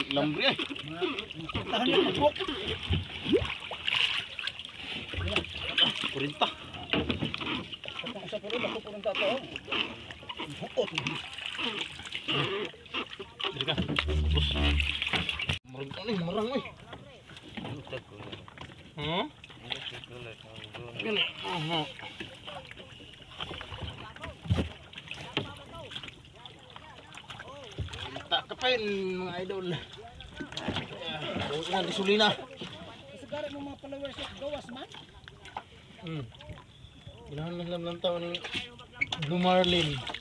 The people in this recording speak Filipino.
Lambre. Tahan niya pagpok. 40. Kapag sa puro, ako puro tato. Hukot. Dili ka. Bus. Marang ka ni, marang eh. Gani. Tak kapain mga idol. Bukan di sulina. Kasagaran mo mga followers at gawas man? Ilahan lang taon ni Blue Marlin.